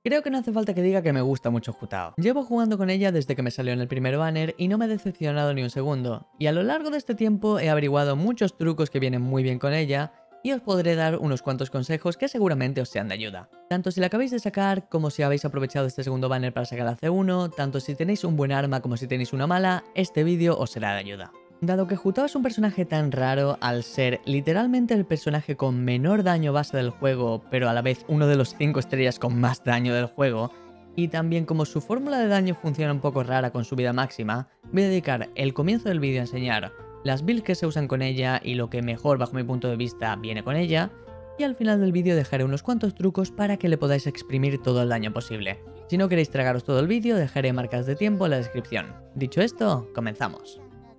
Creo que no hace falta que diga que me gusta mucho Hu-Tao. Llevo jugando con ella desde que me salió en el primer banner y no me ha decepcionado ni un segundo. Y a lo largo de este tiempo he averiguado muchos trucos que vienen muy bien con ella y os podré dar unos cuantos consejos que seguramente os sean de ayuda. Tanto si la acabáis de sacar como si habéis aprovechado este segundo banner para sacar la C1, tanto si tenéis un buen arma como si tenéis una mala, este vídeo os será de ayuda. Dado que Hu-Tao es un personaje tan raro al ser literalmente el personaje con menor daño base del juego, pero a la vez uno de los 5 estrellas con más daño del juego, y también como su fórmula de daño funciona un poco rara con su vida máxima, voy a dedicar el comienzo del vídeo a enseñar las builds que se usan con ella y lo que mejor bajo mi punto de vista viene con ella, y al final del vídeo dejaré unos cuantos trucos para que le podáis exprimir todo el daño posible. Si no queréis tragaros todo el vídeo, dejaré marcas de tiempo en la descripción. Dicho esto, comenzamos.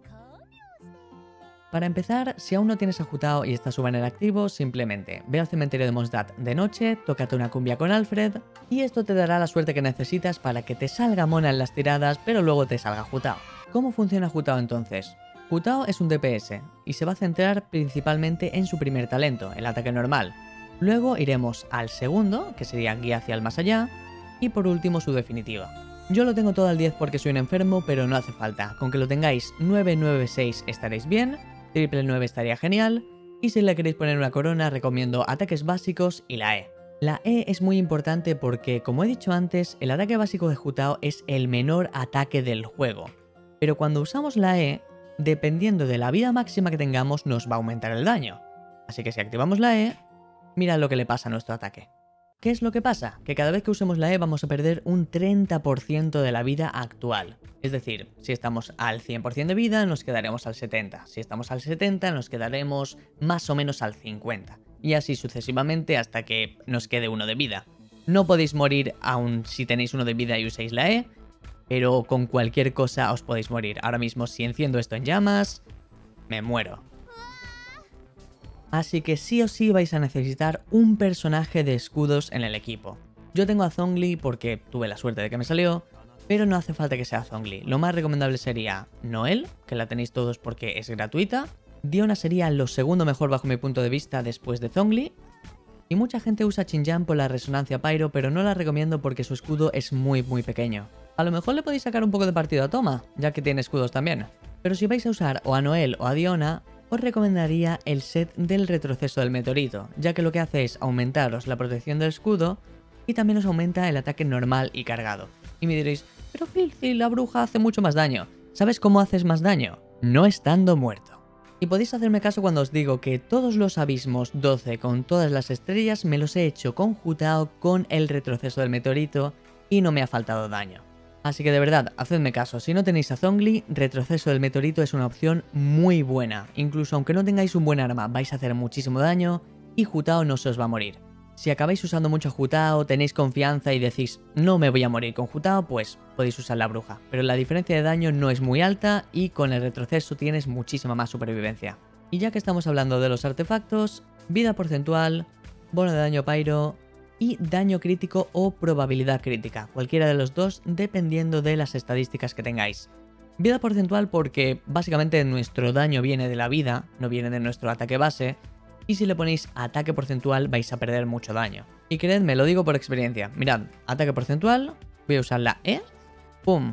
Para empezar, si aún no tienes a Hu-Tao y está su banner activo, simplemente ve al cementerio de Mondstadt de noche, tócate una cumbia con Alfred, y esto te dará la suerte que necesitas para que te salga Mona en las tiradas, pero luego te salga Hu-Tao. ¿Cómo funciona Hu-Tao entonces? Hu-Tao es un DPS, y se va a centrar principalmente en su primer talento, el ataque normal. Luego iremos al segundo, que sería Guía hacia el más allá, y por último su definitiva. Yo lo tengo todo al 10 porque soy un enfermo, pero no hace falta. Con que lo tengáis 996 estaréis bien, triple 9 estaría genial, y si le queréis poner una corona recomiendo ataques básicos y la E. La E es muy importante porque, como he dicho antes, el ataque básico de Hu-Tao es el menor ataque del juego. Pero cuando usamos la E, dependiendo de la vida máxima que tengamos, nos va a aumentar el daño. Así que si activamos la E, mirad lo que le pasa a nuestro ataque. ¿Qué es lo que pasa? Que cada vez que usemos la E vamos a perder un 30% de la vida actual. Es decir, si estamos al 100% de vida nos quedaremos al 70%. Si estamos al 70% nos quedaremos más o menos al 50%. Y así sucesivamente hasta que nos quede uno de vida. No podéis morir aun si tenéis uno de vida y uséis la E, pero con cualquier cosa os podéis morir. Ahora mismo si enciendo esto en llamas, me muero. Así que sí o sí vais a necesitar un personaje de escudos en el equipo. Yo tengo a Zhongli porque tuve la suerte de que me salió, pero no hace falta que sea Zhongli. Lo más recomendable sería Noelle, que la tenéis todos porque es gratuita. Diona sería lo segundo mejor bajo mi punto de vista después de Zhongli. Y mucha gente usa Xinjiang por la resonancia Pyro, pero no la recomiendo porque su escudo es muy pequeño. A lo mejor le podéis sacar un poco de partido a Thoma, ya que tiene escudos también. Pero si vais a usar o a Noelle o a Diona, os recomendaría el set del retroceso del meteorito, ya que lo que hace es aumentaros la protección del escudo y también os aumenta el ataque normal y cargado. Y me diréis, pero Filthy, la bruja hace mucho más daño. ¿Sabes cómo haces más daño? No estando muerto. Y podéis hacerme caso cuando os digo que todos los abismos 12 con todas las estrellas me los he hecho con Hu-Tao con el retroceso del meteorito y no me ha faltado daño. Así que de verdad, hacedme caso, si no tenéis a Zhongli, retroceso del meteorito es una opción muy buena. Incluso aunque no tengáis un buen arma, vais a hacer muchísimo daño y Hu-Tao no se os va a morir. Si acabáis usando mucho Hu-Tao, tenéis confianza y decís, no me voy a morir con Hu-Tao, pues podéis usar la bruja. Pero la diferencia de daño no es muy alta y con el retroceso tienes muchísima más supervivencia. Y ya que estamos hablando de los artefactos, vida porcentual, bono de daño pyro y daño crítico o probabilidad crítica, cualquiera de los dos dependiendo de las estadísticas que tengáis. Vida porcentual porque básicamente nuestro daño viene de la vida, no viene de nuestro ataque base, y si le ponéis ataque porcentual vais a perder mucho daño. Y creedme, lo digo por experiencia, mirad, ataque porcentual, voy a usar la E, ¡pum!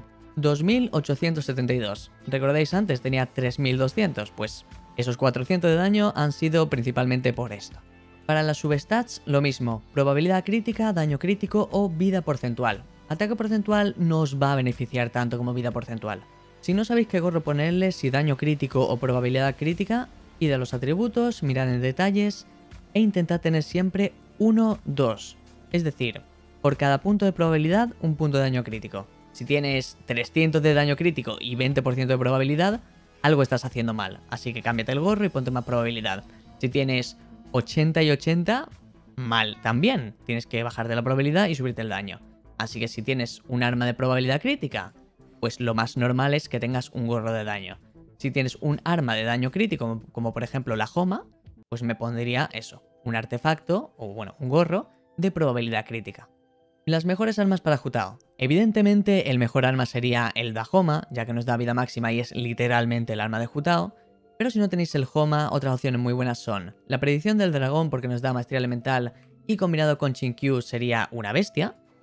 2872. ¿Recordáis antes tenía 3200? Pues esos 400 de daño han sido principalmente por esto. Para las substats, lo mismo, probabilidad crítica, daño crítico o vida porcentual. Ataque porcentual no os va a beneficiar tanto como vida porcentual. Si no sabéis qué gorro ponerle, si daño crítico o probabilidad crítica, id a los atributos, mirad en detalles e intentad tener siempre 1, 2. Es decir, por cada punto de probabilidad, un punto de daño crítico. Si tienes 300 de daño crítico y 20% de probabilidad, algo estás haciendo mal. Así que cámbiate el gorro y ponte más probabilidad. Si tienes 80 y 80, mal también. Tienes que bajar de la probabilidad y subirte el daño. Así que si tienes un arma de probabilidad crítica, pues lo más normal es que tengas un gorro de daño. Si tienes un arma de daño crítico, como por ejemplo la Homa, pues me pondría eso, un artefacto, o bueno, un gorro de probabilidad crítica. Las mejores armas para Hu-Tao. Evidentemente el mejor arma sería el Dahoma, ya que nos da vida máxima y es literalmente el arma de Hu-Tao. Pero si no tenéis el Homa, otras opciones muy buenas son la predicción del dragón porque nos da maestría elemental y combinado con Chinkyu sería una bestia.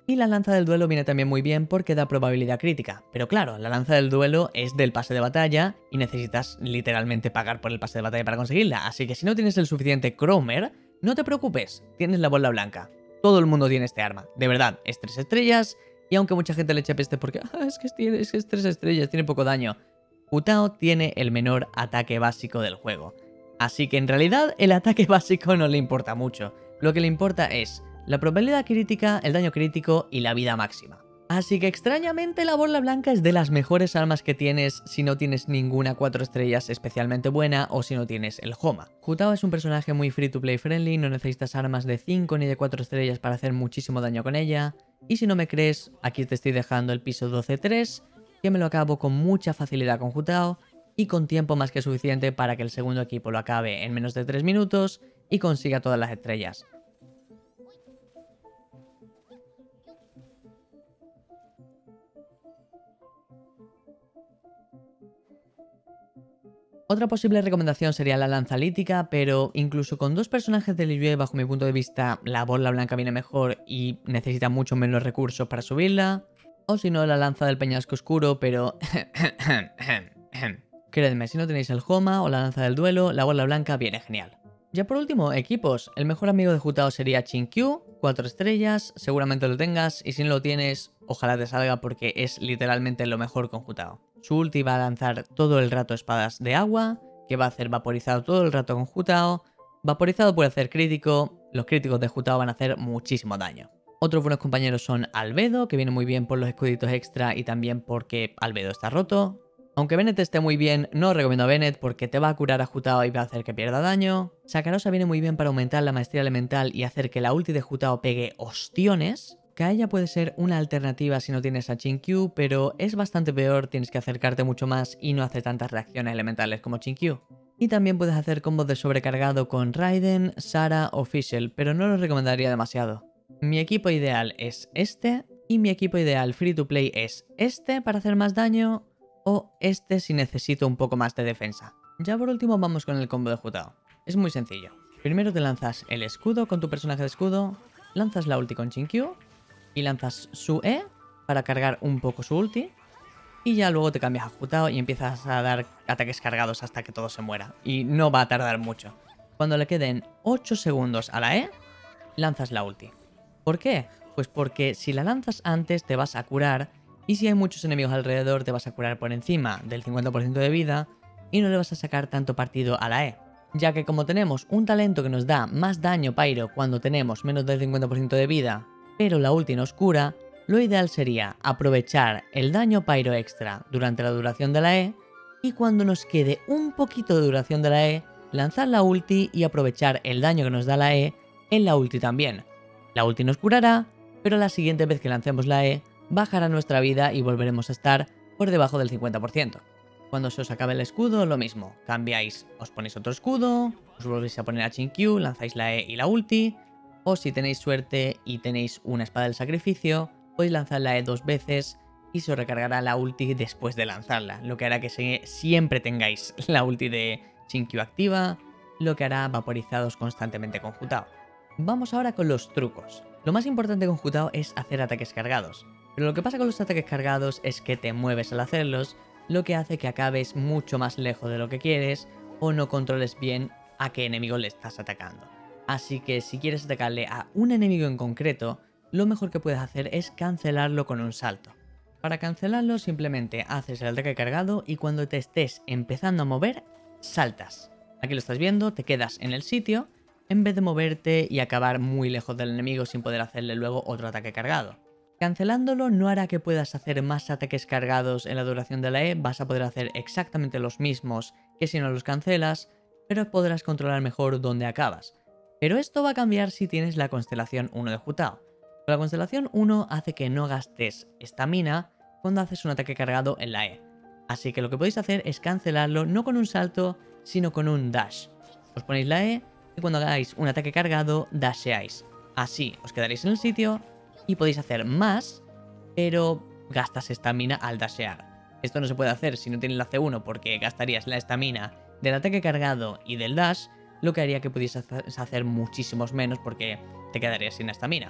Y la lanza del duelo viene también muy bien porque da probabilidad crítica. Pero claro, la lanza del duelo es del pase de batalla y necesitas literalmente pagar por el pase de batalla para conseguirla. Así que si no tienes el suficiente Cromer, no te preocupes, tienes la bola blanca. Todo el mundo tiene este arma. De verdad, es 3 estrellas. Y aunque mucha gente le eche peste porque es que es 3 estrellas, tiene poco daño. Hu Tao tiene el menor ataque básico del juego. Así que en realidad el ataque básico no le importa mucho. Lo que le importa es la probabilidad crítica, el daño crítico y la vida máxima. Así que extrañamente la bola blanca es de las mejores armas que tienes si no tienes ninguna 4 estrellas especialmente buena o si no tienes el Homa. Hu Tao es un personaje muy free to play friendly, no necesitas armas de 5 ni de 4 estrellas para hacer muchísimo daño con ella. Y si no me crees, aquí te estoy dejando el piso 12-3, que me lo acabo con mucha facilidad con Hu Tao y con tiempo más que suficiente para que el segundo equipo lo acabe en menos de 3 minutos y consiga todas las estrellas. Otra posible recomendación sería la lanza lítica, pero incluso con 2 personajes de Liyue, bajo mi punto de vista, la bola blanca viene mejor y necesita mucho menos recursos para subirla. O si no, la lanza del peñasco oscuro, pero... Creedme, si no tenéis el Homa o la lanza del duelo, la bola blanca viene genial. Ya por último, equipos. El mejor amigo de Hu Tao sería Chin-Kyu, 4 estrellas, seguramente lo tengas, y si no lo tienes, ojalá te salga porque es literalmente lo mejor con Hu Tao. Su ulti va a lanzar todo el rato espadas de agua, que va a hacer vaporizado todo el rato con Hu Tao. Vaporizado puede hacer crítico, los críticos de Hu Tao van a hacer muchísimo daño. Otros buenos compañeros son Albedo, que viene muy bien por los escuditos extra y también porque Albedo está roto. Aunque Bennett esté muy bien, no recomiendo a Bennett porque te va a curar a Hu Tao y va a hacer que pierda daño. Sakarosa viene muy bien para aumentar la maestría elemental y hacer que la ulti de Hu Tao pegue ostiones. Kaeya puede ser una alternativa si no tienes a Chin-Kyu, pero es bastante peor, tienes que acercarte mucho más y no hace tantas reacciones elementales como Chin-Kyu. Y también puedes hacer combos de sobrecargado con Raiden, Sara o Fischl, pero no lo recomendaría demasiado. Mi equipo ideal es este, y mi equipo ideal free to play es este para hacer más daño, o este si necesito un poco más de defensa. Ya por último vamos con el combo de Hu Tao. Es muy sencillo. Primero te lanzas el escudo con tu personaje de escudo, lanzas la ulti con Chin-Kyu, y lanzas su E para cargar un poco su ulti. Y ya luego te cambias a Hu Tao y empiezas a dar ataques cargados hasta que todo se muera. Y no va a tardar mucho. Cuando le queden 8 segundos a la E, lanzas la ulti. ¿Por qué? Pues porque si la lanzas antes te vas a curar. Y si hay muchos enemigos alrededor te vas a curar por encima del 50% de vida. Y no le vas a sacar tanto partido a la E. Ya que como tenemos un talento que nos da más daño Pyro cuando tenemos menos del 50% de vida, pero la ulti nos cura, lo ideal sería aprovechar el daño Pyro extra durante la duración de la E y cuando nos quede un poquito de duración de la E, lanzar la ulti y aprovechar el daño que nos da la E en la ulti también. La ulti nos curará, pero la siguiente vez que lancemos la E, bajará nuestra vida y volveremos a estar por debajo del 50%. Cuando se os acabe el escudo, lo mismo. Cambiáis, os ponéis otro escudo, os volvéis a poner a Chin-Kyu, lanzáis la E y la ulti. O si tenéis suerte y tenéis una espada del sacrificio, podéis lanzar la E 2 veces y se os recargará la ulti después de lanzarla. Lo que hará que siempre tengáis la ulti de Chin-Kyu activa, lo que hará vaporizados constantemente con Hu Tao. Vamos ahora con los trucos. Lo más importante con Hu Tao es hacer ataques cargados. Pero lo que pasa con los ataques cargados es que te mueves al hacerlos, lo que hace que acabes mucho más lejos de lo que quieres o no controles bien a qué enemigo le estás atacando. Así que si quieres atacarle a un enemigo en concreto, lo mejor que puedes hacer es cancelarlo con un salto. Para cancelarlo simplemente haces el ataque cargado y cuando te estés empezando a mover, saltas. Aquí lo estás viendo, te quedas en el sitio en vez de moverte y acabar muy lejos del enemigo sin poder hacerle luego otro ataque cargado. Cancelándolo no hará que puedas hacer más ataques cargados en la duración de la E, vas a poder hacer exactamente los mismos que si no los cancelas, pero podrás controlar mejor dónde acabas. Pero esto va a cambiar si tienes la constelación 1 de Hu Tao. La constelación 1 hace que no gastes estamina cuando haces un ataque cargado en la E. Así que lo que podéis hacer es cancelarlo no con un salto, sino con un dash. Os ponéis la E y cuando hagáis un ataque cargado, dasheáis. Así os quedaréis en el sitio y podéis hacer más, pero gastas estamina al dashear. Esto no se puede hacer si no tienes la C1 porque gastarías la estamina del ataque cargado y del dash, lo que haría que pudieses hacer muchísimos menos porque te quedarías sin estamina.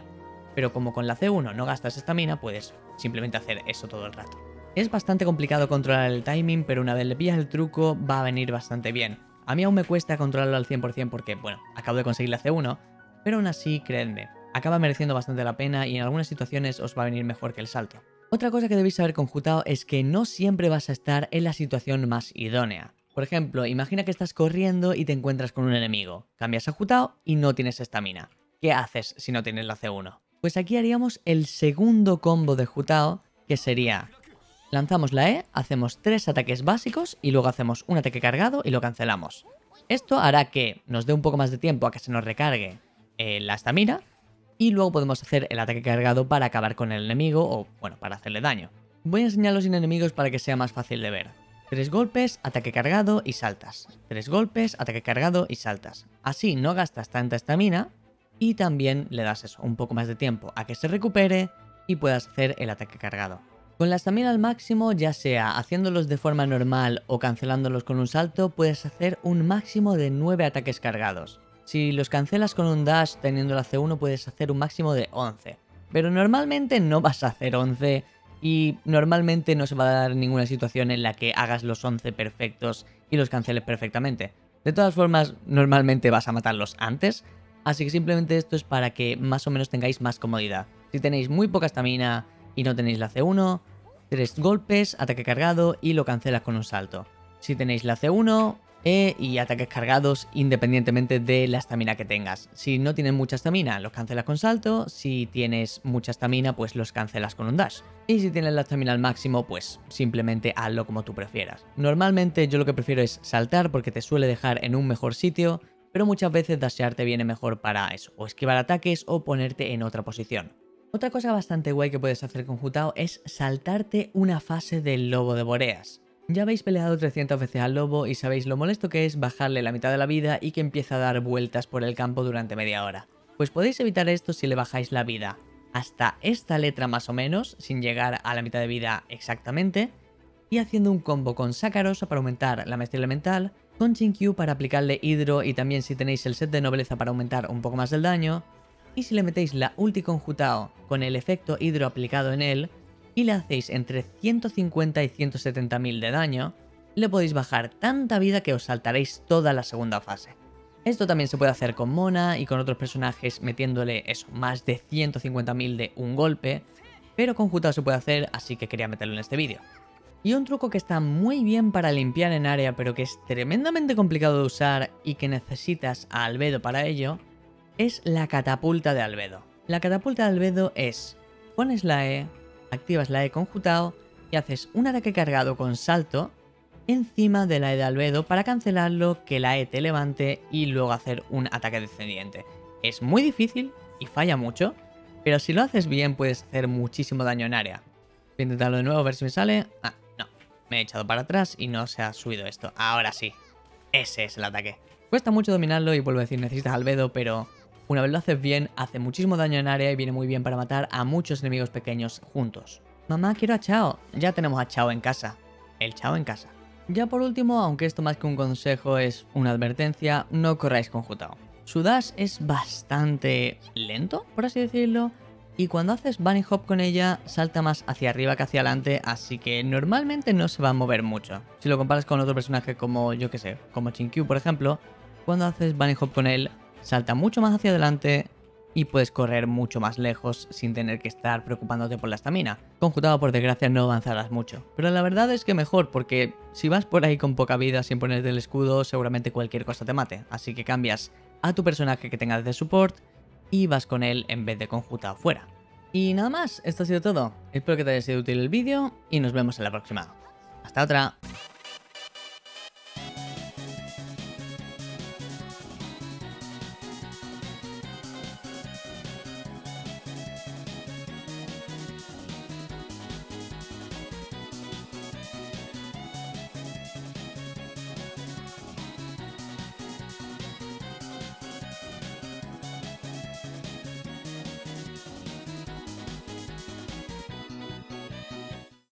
pero como con la C1 no gastas estamina, puedes simplemente hacer eso todo el rato. Es bastante complicado controlar el timing, pero una vez le pillas el truco va a venir bastante bien. A mí aún me cuesta controlarlo al 100% porque, bueno, acabo de conseguir la C1, pero aún así, creedme, acaba mereciendo bastante la pena y en algunas situaciones os va a venir mejor que el salto. Otra cosa que debéis saber con Hu-Tao es que no siempre vas a estar en la situación más idónea. Por ejemplo, imagina que estás corriendo y te encuentras con un enemigo. Cambias a Hu-Tao y no tienes estamina. ¿Qué haces si no tienes la C1? Pues aquí haríamos el segundo combo de Hu-Tao, que sería: lanzamos la E, hacemos 3 ataques básicos y luego hacemos un ataque cargado y lo cancelamos. Esto hará que nos dé un poco más de tiempo a que se nos recargue la estamina y luego podemos hacer el ataque cargado para acabar con el enemigo o, bueno, para hacerle daño. Voy a enseñarlos sin enemigos para que sea más fácil de ver. 3 golpes, ataque cargado y saltas. 3 golpes, ataque cargado y saltas. Así no gastas tanta estamina y también le das eso, un poco más de tiempo a que se recupere y puedas hacer el ataque cargado. Con la estamina al máximo, ya sea haciéndolos de forma normal o cancelándolos con un salto, puedes hacer un máximo de 9 ataques cargados. Si los cancelas con un dash teniendo la C1 puedes hacer un máximo de 11. Pero normalmente no vas a hacer 11 y normalmente no se va a dar ninguna situación en la que hagas los 11 perfectos y los canceles perfectamente. De todas formas, normalmente vas a matarlos antes, así que simplemente esto es para que más o menos tengáis más comodidad. Si tenéis muy poca estamina y no tenéis la C1, 3 golpes, ataque cargado y lo cancelas con un salto. Si tenéis la C1, E y ataques cargados independientemente de la estamina que tengas. Si no tienes mucha estamina, los cancelas con salto. Si tienes mucha estamina, pues los cancelas con un dash. Y si tienes la estamina al máximo, pues simplemente hazlo como tú prefieras. Normalmente yo lo que prefiero es saltar porque te suele dejar en un mejor sitio, pero muchas veces dashear te viene mejor para eso, o esquivar ataques o ponerte en otra posición. Otra cosa bastante guay que puedes hacer con Hu-Tao es saltarte una fase del lobo de Boreas. Ya habéis peleado 300 veces al lobo y sabéis lo molesto que es bajarle la mitad de la vida y que empieza a dar vueltas por el campo durante media hora. Pues podéis evitar esto si le bajáis la vida hasta esta letra más o menos, sin llegar a la mitad de vida exactamente, y haciendo un combo con Sakarosa para aumentar la maestría elemental, con Chinkyu para aplicarle hidro y también si tenéis el set de nobleza para aumentar un poco más el daño, y si le metéis la ulti con Hu-Tao con el efecto hidro aplicado en él y le hacéis entre 150 y 170.000 de daño, le podéis bajar tanta vida que os saltaréis toda la segunda fase. Esto también se puede hacer con Mona y con otros personajes metiéndole eso, más de 150.000 de un golpe, pero con Hu-Tao se puede hacer, así que quería meterlo en este vídeo. Y un truco que está muy bien para limpiar en área pero que es tremendamente complicado de usar y que necesitas a Albedo para ello, es la catapulta de Albedo. La catapulta de Albedo es: pones la E, activas la E con Hu-Tao y haces un ataque cargado con salto encima de la E de Albedo para cancelarlo, que la E te levante y luego hacer un ataque descendiente. Es muy difícil y falla mucho, pero si lo haces bien puedes hacer muchísimo daño en área. Voy a intentarlo de nuevo a ver si me sale. Ah, no, me he echado para atrás y no se ha subido esto. Ahora sí, ese es el ataque. Cuesta mucho dominarlo y vuelvo a decir, necesitas Albedo, pero una vez lo haces bien, hace muchísimo daño en área y viene muy bien para matar a muchos enemigos pequeños juntos. Mamá, quiero a Chao. Ya tenemos a Chao en casa. El Chao en casa. Ya por último, aunque esto más que un consejo es una advertencia, no corráis con Hu-Tao. Su dash es bastante lento, por así decirlo, y cuando haces bunny hop con ella salta más hacia arriba que hacia adelante, así que normalmente no se va a mover mucho. Si lo comparas con otro personaje como, yo que sé, como Chinkyu por ejemplo, cuando haces bunny hop con él salta mucho más hacia adelante y puedes correr mucho más lejos sin tener que estar preocupándote por la estamina. Con Hu-Tao por desgracia no avanzarás mucho, pero la verdad es que mejor, porque si vas por ahí con poca vida sin ponerte el escudo seguramente cualquier cosa te mate, así que cambias a tu personaje que tengas de support y vas con él en vez de con Hu-Tao fuera. Y nada más, esto ha sido todo. Espero que te haya sido útil el vídeo y nos vemos en la próxima. Hasta otra.